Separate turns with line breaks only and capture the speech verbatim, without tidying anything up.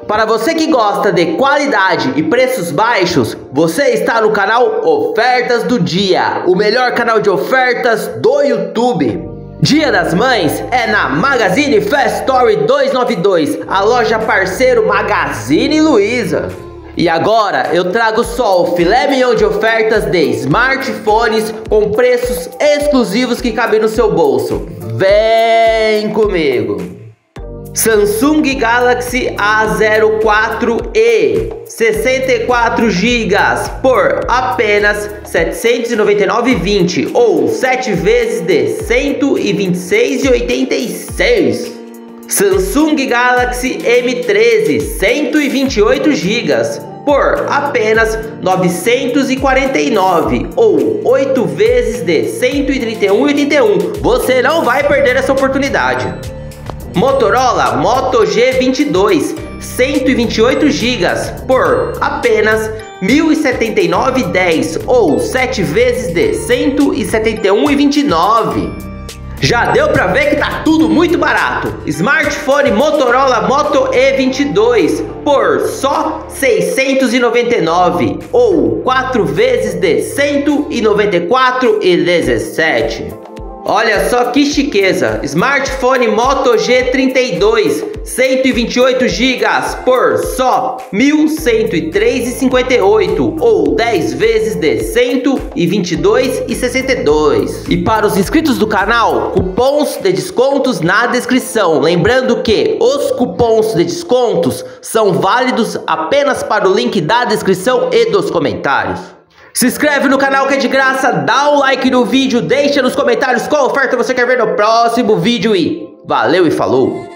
Para você que gosta de qualidade e preços baixos, você está no canal Ofertas do Dia, o melhor canal de ofertas do YouTube. Dia das Mães é na Magazine Fast Story duzentos e noventa e dois, a loja parceiro Magazine Luiza. E agora eu trago só o filé mignon de ofertas de smartphones com preços exclusivos que cabem no seu bolso. Vem comigo! Samsung Galaxy A zero quatro e sessenta e quatro gigas por apenas setecentos e noventa e nove reais e vinte centavos ou sete vezes de cento e vinte e seis reais e oitenta e seis centavos. Samsung Galaxy M treze cento e vinte e oito gigas por apenas novecentos e quarenta e nove reais ou oito vezes de cento e trinta e um reais e oitenta e um centavos. Você não vai perder essa oportunidade. Motorola Moto G vinte e dois cento e vinte e oito gigas por apenas mil e setenta e nove reais e dez centavos ou sete vezes de cento e setenta e um reais e vinte e nove centavos. Já deu pra ver que tá tudo muito barato. Smartphone Motorola Moto E vinte e dois por só seiscentos e noventa e nove reais ou quatro vezes de cento e noventa e quatro reais e dezessete centavos. Olha só que chiqueza, smartphone Moto G trinta e dois cento e vinte e oito gigas por só mil cento e três reais e cinquenta e oito centavos ou dez vezes de cento e vinte e dois reais e sessenta e dois centavos. E para os inscritos do canal, cupons de descontos na descrição. Lembrando que os cupons de descontos são válidos apenas para o link da descrição e dos comentários. Se inscreve no canal que é de graça, dá o like no vídeo, deixa nos comentários qual oferta você quer ver no próximo vídeo e valeu e falou!